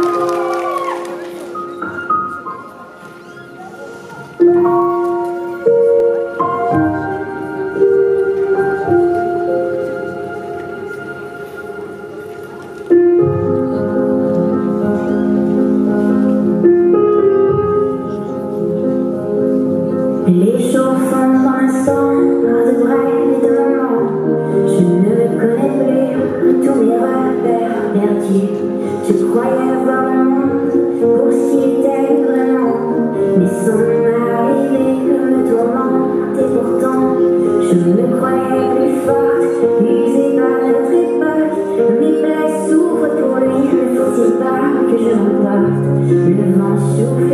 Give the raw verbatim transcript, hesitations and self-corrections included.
Les jours font pour l'instant de brèves et de moments. Je ne me connais plus, tous mes repères perdus. Je croyais avoir le monde pour ce qu'il était vraiment, mais son arrivée me tourmente et pourtant je me croyais plus forte, usée par notre époque. Mes plaies souffrent pour lui, ne faut-il pas que je m'emporte? Le vent souffle